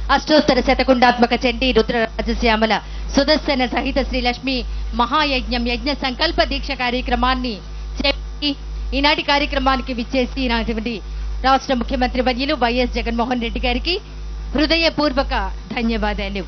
అష్టోత్తర శతకుండాత్మక చండీ రుద్ర రాజశ్యామల సుదర్శన సహిత శ్రీ లక్ష్మి మహాయజ్ఞం యజ్ఞ సంకల్ప దీక్ష కార్యక్రమాన్ని చేపట్టి ఈనాటి కార్యక్రమానికి విచ్చేసి ఈనాటి రాష్ట్ర ముఖ్యమంత్రి వర్యులు వైఎస్ జగన్మోహన్ రెడ్డి గారికి హృదయపూర్వక ధన్యవాదాలు.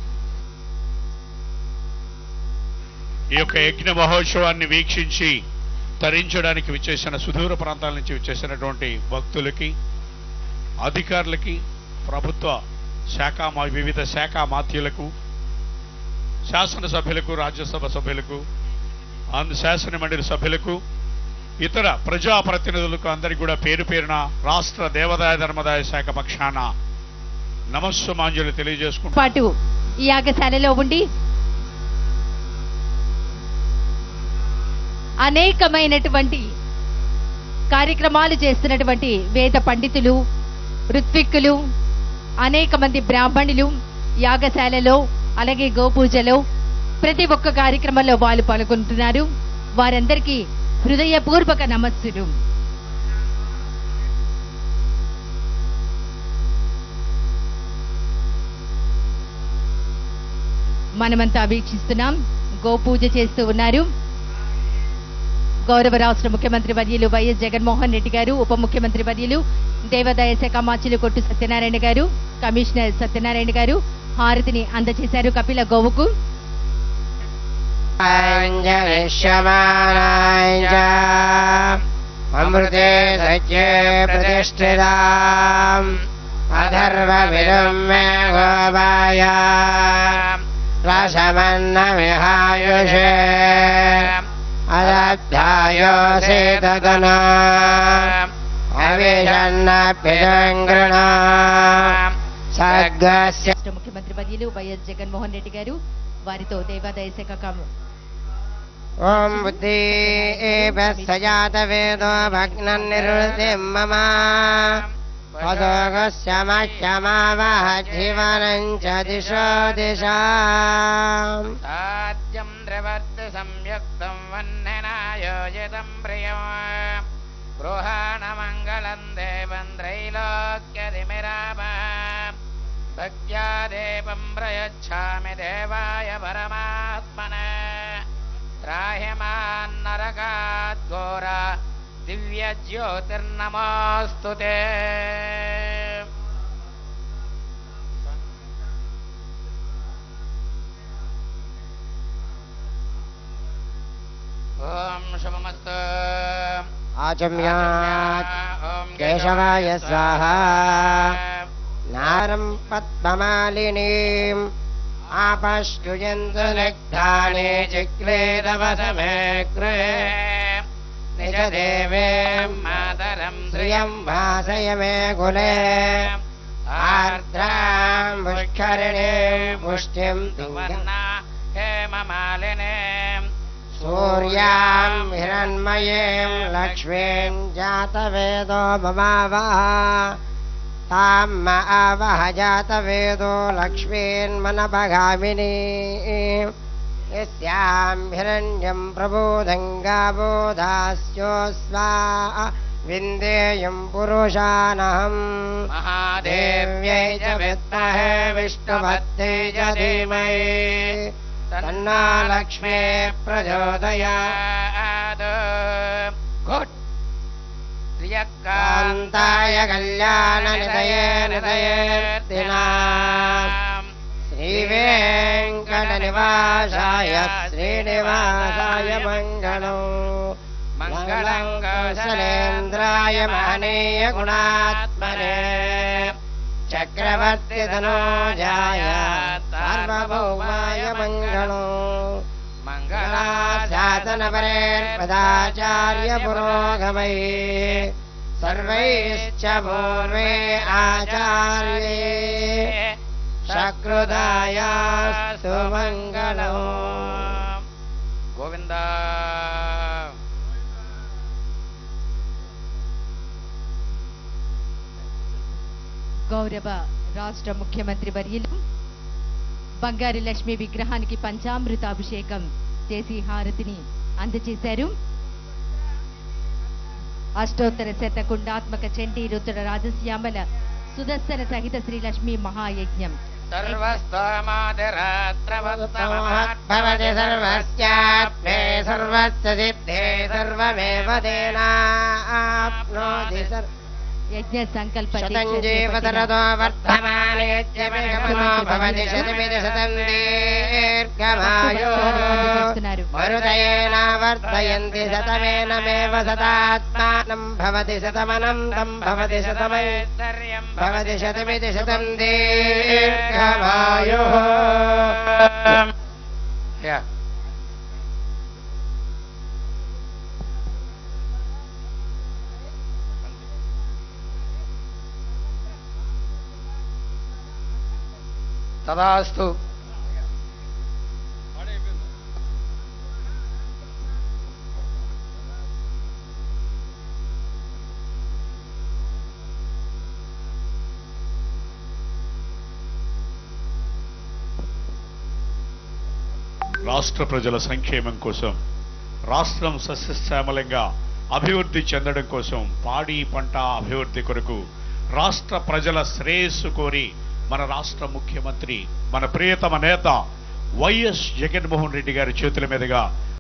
ఈ యొక్క యజ్ఞ మహోత్సవాన్ని వీక్షించి తరించడానికి విచ్చేసిన సుదూర ప్రాంతాల నుంచి విచ్చేసినటువంటి భక్తులకి, అధికారులకి, ప్రభుత్వ వివిధ శాఖ మాత్యులకు, శాసనసభ్యులకు, రాజ్యసభ సభ్యులకు, శాసన మండలి సభ్యులకు, ఇతర ప్రజాప్రతినిధులకు అందరికీ కూడా పేరు పేరున రాష్ట్ర దేవాదాయ ధర్మదాయ శాఖ పక్షాన నమస్సుమాంజలి తెలియజేసుకుంటూ పాటు ఈ యాగశాలలో ఉండి అనేకమైనటువంటి కార్యక్రమాలు చేస్తున్నటువంటి వేద పండితులు, ఋత్విక్కులు, అనేక మంది బ్రాహ్మణులు యాగశాలలో అలాగే గోపూజలో ప్రతి ఒక్క కార్యక్రమంలో వాళ్ళు పాల్గొంటున్నారు. వారందరికీ హృదయపూర్వక నమస్సులు. మనమంతా వీక్షిస్తున్నాం. గోపూజ చేస్తూ ఉన్నారు గౌరవ రాష్ట్ర ముఖ్యమంత్రి వర్యులు వైఎస్ జగన్మోహన్ రెడ్డి గారు, ఉప ముఖ్యమంత్రి వర్యులు దేవాదాయ శాఖ మాచులు కొట్టు సత్యనారాయణ గారు, కమిషనర్ సత్యనారాయణ గారు హారతిని అందజేశారు కపిల గోవుకు. అమృతే సత్యే ప్రతిష్ఠితాం అధర్వ విరమ్య గోపాయ రసమన్నమిహాయుషే అదధ్యాయోసేతనా అవిషన్నప్యజంగ్రణ సర్గస్య. ముఖ్యమంత్రి వర్యులు వైఎస్ జగన్మోహన్ రెడ్డి గారు వారితో దేవాదాయ శాఖ ఓం బుద్ధి సజాత వేదో భగ్నం నిరుతిం మమ జీవనం చ దిశో దిశాం సాధ్యం ద్రవర్త సంయుక్తం వన్ననాయోజితం ప్రియం గృహాణమంగళం దేవం త్రైలోక్యదిమిరామ భక్త్యా దేవం ప్రయచ్ఛామి దేవాయ పరమాత్మనే త్రాహ్యమాన్నరకాద్ఘోర దివ్య జ్యోతిర్నమోస్తుతే. ఓం శుభమస్తు. ఆచమ్యాత్ కేశవాయ స్వాహా. నారం పద్మమాలినీం ఆపష్టుయంతు నిగ్ధానే చిక్లేదవసమేగ్రే నిజ దేవే మాతరం శ్రియం భాసయ మే కులే ఆర్ద్రాం పుష్కరిణే పుష్టిం తువర్ణా హేమమాలినే సూర్యాం హిరణ్మయీం లక్ష్మీం జాతవేదో మమావహ తాం ఆవహ జాతవేదో లక్ష్మీన్మనభగామినీ యస్యాం హిరణ్యం ప్రబోధం గాబోధాస్యోస్వా విందేయం పురుషానహం మహాదేవ్యై చ విద్మహే విష్ణుపత్యై చ ధీమహి తన్నో లక్ష్మీ ప్రచోదయాత్. శ్రియకాంతాయ కళ్యాణ నిదయే నిదయేర్తినాం శ్రీవేంకట నివాసాయ శ్రీనివాసాయ మంగళం. మంగళం కౌసలేంద్రాయ మహనీయ గుణాత్మనే చక్రవర్తి తనూజాయ సార్వభౌమాయ మంగళం. మంగళాశాసన పరేర్పదాచార్య పురోగమై సర్వైశ్చ పూర్వే ఆచార్యే సకృదాయాస్తు మంగళం. గోవింద. గౌరవ రాష్ట్ర ముఖ్యమంత్రి వర్యులు బంగారు లక్ష్మి విగ్రహానికి పంచామృతాభిషేకం చేసి హారతిని అందజేశారు. అష్టోత్తర శతకుండాత్మక చండీ రుద్ర రాజశ్యామల సుదర్శన సహిత శ్రీలక్ష్మీ మహాయజ్ఞం. सर्वस्तोमादिरात्रवत्तमहद्भवति सर्वस्याप्ते सर्वस्य सिद्धे सर्वमेव तेनाप्नोति యజ్ఞ సంకల్ప शतं जीवतरतो वर्धमानेत्यभिगमनो भवति शतमिति शतं दीर्घमायुः मरुदयेनावर्धयन्ति शतमेनमेव शतात्मानं भवति शतमनन्तं भवति शतमैश्वर्यं भवति शतमिति शतं दीर्घमायुः. తదాస్తు. రాష్ట్ర ప్రజల సంక్షేమం కోసం, రాష్ట్రం సస్యశ్యామలంగా అభివృద్ధి చెందడం కోసం, పాడి పంట అభివృద్ధి కొరకు, రాష్ట్ర ప్రజల శ్రేయస్సు కోరి మన రాష్ట్ర ముఖ్యమంత్రి, మన ప్రియతమ నేత వైఎస్ జగన్మోహన్ రెడ్డి గారి చేతుల మీదుగా